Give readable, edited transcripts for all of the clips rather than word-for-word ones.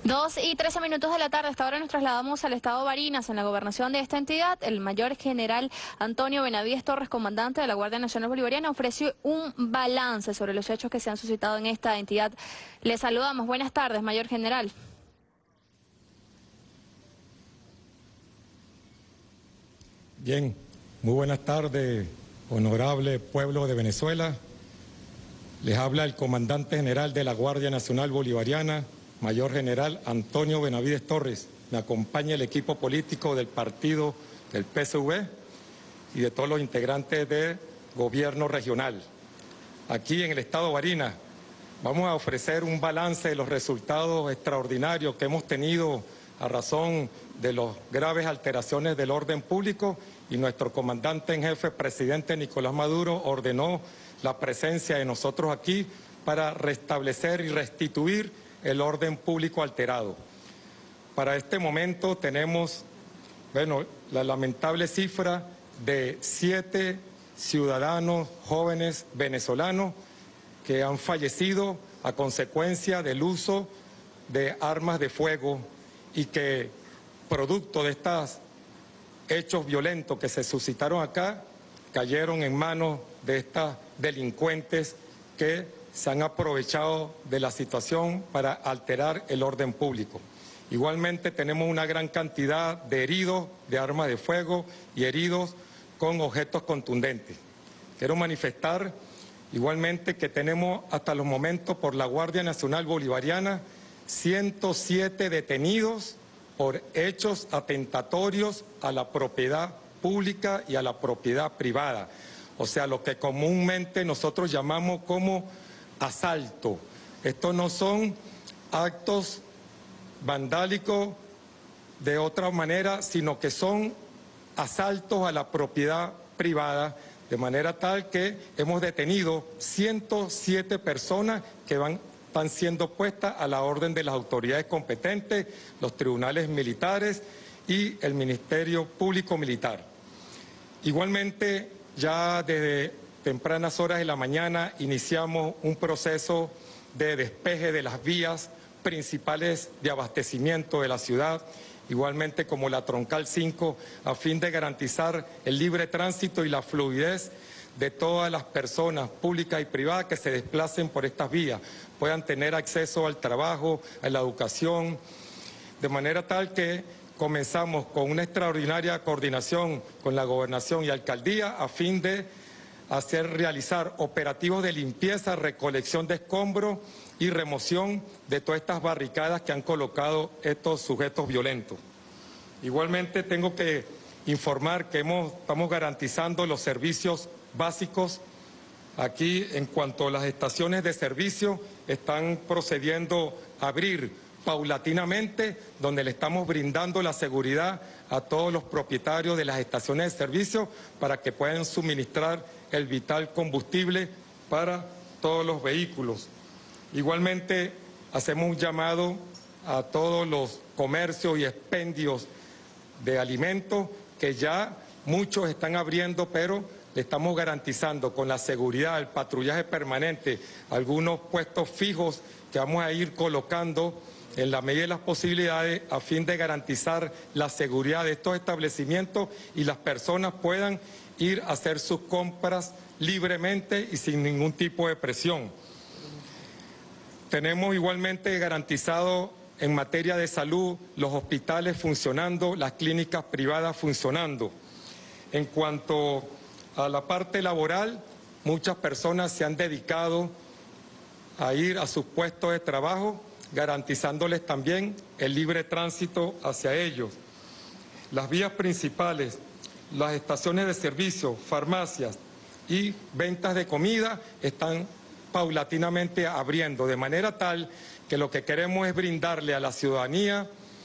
2:13 de la tarde. Hasta ahora nos trasladamos al estado Barinas, en la gobernación de esta entidad. El mayor general Antonio Benavides Torres, comandante de la Guardia Nacional Bolivariana, ofreció un balance sobre los hechos que se han suscitado en esta entidad. Le saludamos. Buenas tardes, mayor general. Bien, muy buenas tardes, honorable pueblo de Venezuela. Les habla el comandante general de la Guardia Nacional Bolivariana, mayor general Antonio Benavides Torres. Me acompaña el equipo político del partido del PSV y de todos los integrantes del gobierno regional. Aquí en el estado Barinas vamos a ofrecer un balance de los resultados extraordinarios que hemos tenido a razón de las graves alteraciones del orden público, y nuestro comandante en jefe, presidente Nicolás Maduro, ordenó la presencia de nosotros aquí para restablecer y restituir el orden público alterado. Para este momento tenemos, la lamentable cifra de 7 ciudadanos jóvenes venezolanos que han fallecido a consecuencia del uso de armas de fuego, y que producto de estos hechos violentos que se suscitaron acá, cayeron en manos de estos delincuentes que se han aprovechado de la situación para alterar el orden público. Igualmente tenemos una gran cantidad de heridos de armas de fuego y heridos con objetos contundentes. Quiero manifestar igualmente que tenemos hasta los momentos por la Guardia Nacional Bolivariana 107 detenidos por hechos atentatorios a la propiedad pública y a la propiedad privada. O sea, lo que comúnmente nosotros llamamos como asalto. Estos no son actos vandálicos de otra manera, sino que son asaltos a la propiedad privada, de manera tal que hemos detenido 107 personas que están siendo puestas a la orden de las autoridades competentes, los tribunales militares y el Ministerio Público Militar. Igualmente, ya desde tempranas horas de la mañana iniciamos un proceso de despeje de las vías principales de abastecimiento de la ciudad, igualmente como la Troncal 5, a fin de garantizar el libre tránsito y la fluidez de todas las personas públicas y privadas que se desplacen por estas vías, puedan tener acceso al trabajo, a la educación, de manera tal que comenzamos con una extraordinaria coordinación con la gobernación y alcaldía a fin de realizar operativos de limpieza, recolección de escombros y remoción de todas estas barricadas que han colocado estos sujetos violentos. Igualmente tengo que informar que estamos garantizando los servicios básicos. Aquí, en cuanto a las estaciones de servicio, están procediendo a abrir paulatinamente, donde le estamos brindando la seguridad a todos los propietarios de las estaciones de servicio para que puedan suministrar el vital combustible para todos los vehículos. Igualmente, hacemos un llamado a todos los comercios y expendios de alimentos, que ya muchos están abriendo, pero le estamos garantizando con la seguridad, el patrullaje permanente, algunos puestos fijos que vamos a ir colocando en la medida de las posibilidades a fin de garantizar la seguridad de estos establecimientos y las personas puedan ir a hacer sus compras libremente y sin ningún tipo de presión. Tenemos igualmente garantizado en materia de salud los hospitales funcionando, las clínicas privadas funcionando. En cuanto a la parte laboral, muchas personas se han dedicado a ir a sus puestos de trabajo, garantizándoles también el libre tránsito hacia ellos. Las vías principales, las estaciones de servicio, farmacias y ventas de comida están paulatinamente abriendo, de manera tal que lo que queremos es brindarle a la ciudadanía,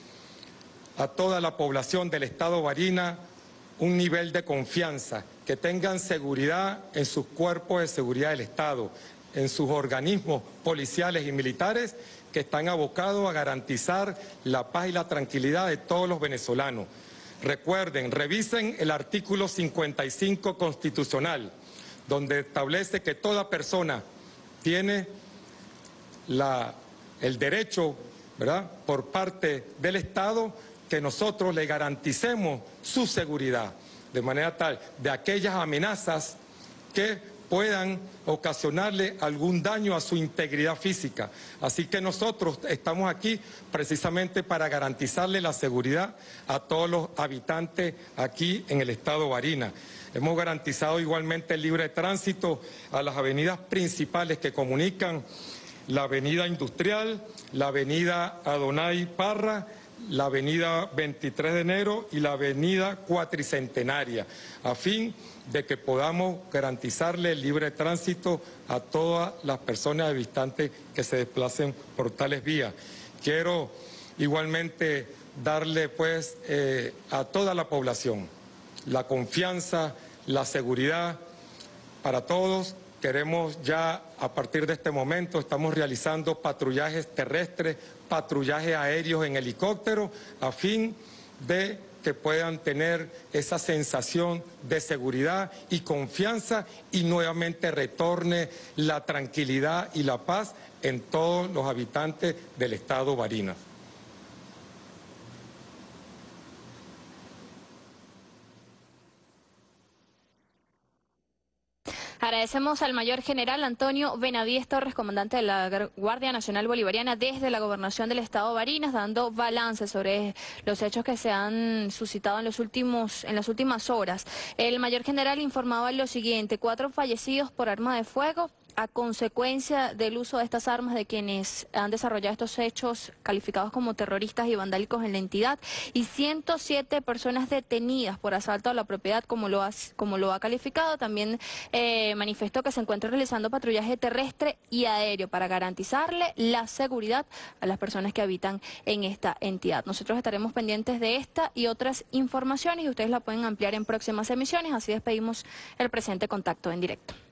a toda la población del estado Barinas, un nivel de confianza, que tengan seguridad en sus cuerpos de seguridad del Estado, en sus organismos policiales y militares que están abocados a garantizar la paz y la tranquilidad de todos los venezolanos. Recuerden, revisen el artículo 55 constitucional, donde establece que toda persona tiene el derecho ¿verdad?, por parte del Estado, que nosotros le garanticemos su seguridad, de manera tal de aquellas amenazas que puedan ocasionarle algún daño a su integridad física. Así que nosotros estamos aquí precisamente para garantizarle la seguridad a todos los habitantes aquí en el estado Barinas. Hemos garantizado igualmente el libre tránsito a las avenidas principales que comunican la avenida Industrial, la avenida Adonai Parra, la avenida 23 de enero y la avenida Cuatricentenaria, a fin de que podamos garantizarle el libre tránsito a todas las personas habitantes que se desplacen por tales vías. Quiero igualmente darle pues a toda la población la confianza, la seguridad para todos. Queremos ya, a partir de este momento, estamos realizando patrullajes terrestres, patrullajes aéreos en helicóptero, a fin de que puedan tener esa sensación de seguridad y confianza y nuevamente retorne la tranquilidad y la paz en todos los habitantes del estado Barinas. Agradecemos al mayor general Antonio Benavides Torres, comandante de la Guardia Nacional Bolivariana desde la gobernación del estado Barinas, dando balance sobre los hechos que se han suscitado en las últimas horas. El mayor general informaba lo siguiente: 4 fallecidos por arma de fuego a consecuencia del uso de estas armas de quienes han desarrollado estos hechos calificados como terroristas y vandálicos en la entidad, y 107 personas detenidas por asalto a la propiedad, como lo ha calificado. También manifestó que se encuentra realizando patrullaje terrestre y aéreo para garantizarle la seguridad a las personas que habitan en esta entidad. Nosotros estaremos pendientes de esta y otras informaciones y ustedes la pueden ampliar en próximas emisiones. Así despedimos el presente contacto en directo.